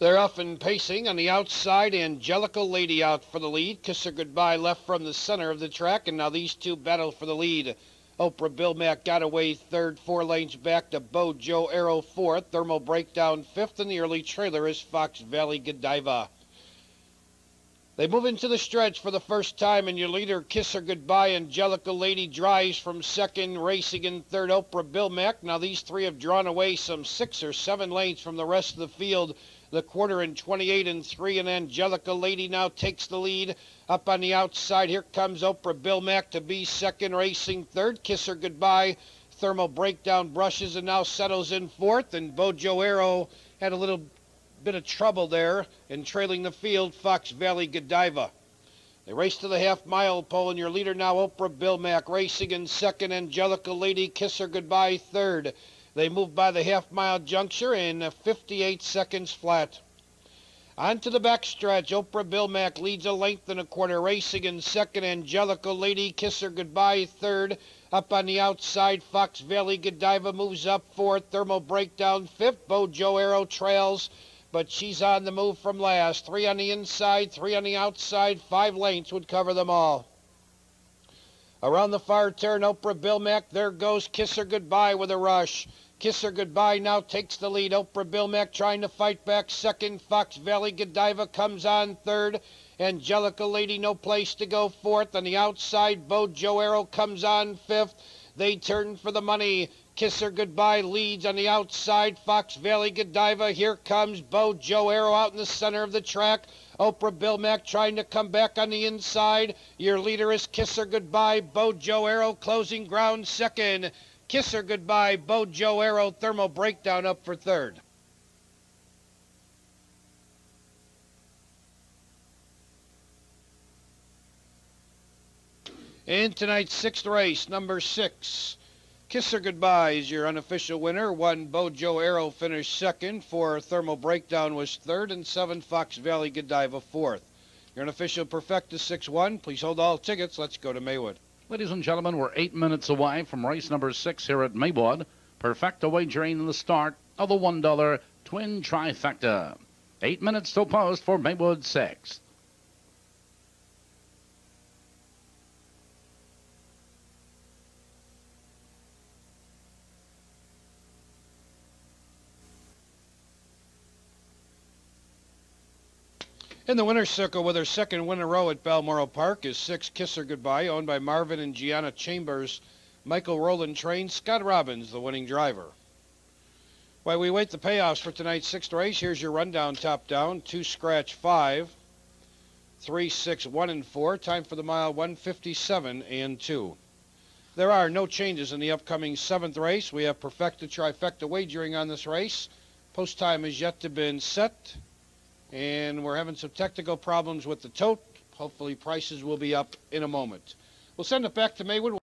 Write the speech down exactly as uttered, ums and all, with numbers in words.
They're off and pacing on the outside. Angelica Lady out for the lead. Kiss Her Goodbye left from the center of the track, and now these two battle for the lead. Oprah Bilmack got away third, four lanes back to Bojo Arrow fourth. Thermal Breakdown fifth, and the early trailer is Fox Valley Godiva. They move into the stretch for the first time, and your leader, Kiss Her Goodbye, Angelica Lady, drives from second, racing in third, Oprah Bilmack. Now these three have drawn away some six or seven lanes from the rest of the field. The quarter in twenty-eight and three, and Angelica Lady now takes the lead. Up on the outside, here comes Oprah Bilmack to be second, racing third. Kiss Her Goodbye, Thermal Breakdown brushes and now settles in fourth, and Bojo Arrow had a little bit of trouble there in trailing the field, Fox Valley Godiva. They race to the half-mile pole, and your leader now, Oprah Bilmack, racing in second, Angelica Lady, Kiss Her Goodbye, third. They move by the half-mile juncture in fifty-eight seconds flat. On to the backstretch, Oprah Bilmack leads a length and a quarter, racing in second, Angelica Lady, Kiss Her Goodbye, third. Up on the outside, Fox Valley Godiva moves up fourth, Thermal Breakdown fifth, Bojo Arrow trails, but she's on the move from last. Three on the inside, three on the outside, five lengths would cover them all. Around the far turn, Oprah Bilmack, there goes Kiss Her Goodbye with a rush. Kiss Her Goodbye now takes the lead. Oprah Bilmack trying to fight back second. Fox Valley Godiva comes on third. Angelica Lady no place to go fourth. On the outside, Bojo Arrow comes on fifth. They turn for the money. Kiss Her Goodbye leads on the outside. Fox Valley Godiva. Here comes Bojo Arrow out in the center of the track. Oprah Bilmack trying to come back on the inside. Your leader is Kiss Her Goodbye. Bojo Arrow closing ground second. Kiss Her Goodbye, Bojo Arrow, Thermal Breakdown up for third. In tonight's sixth race, number six, Kiss Her Goodbye is your unofficial winner. One, Bojo Arrow finished second. Four, Thermal Breakdown was third. And seven, Fox Valley Godiva fourth. Your unofficial Perfecta six one. Please hold all tickets. Let's go to Maywood. Ladies and gentlemen, we're eight minutes away from race number six here at Maywood. Perfecta wagering in the start of the one dollar Twin Trifecta. Eight minutes to post for Maywood six. In the winner's circle with her second win in a row at Balmoral Park is six, Kiss Her Goodbye, owned by Marvin and Gianna Chambers. Michael Rowland trains, Scott Robbins, the winning driver. While we wait the payoffs for tonight's sixth race, here's your rundown top down. Two scratch five, three, six, one, and four. Time for the mile one fifty-seven and two. There are no changes in the upcoming seventh race. We have Perfecta Trifecta wagering on this race. Post time is yet to be set. And we're having some technical problems with the tote. Hopefully prices will be up in a moment. We'll send it back to Maywood.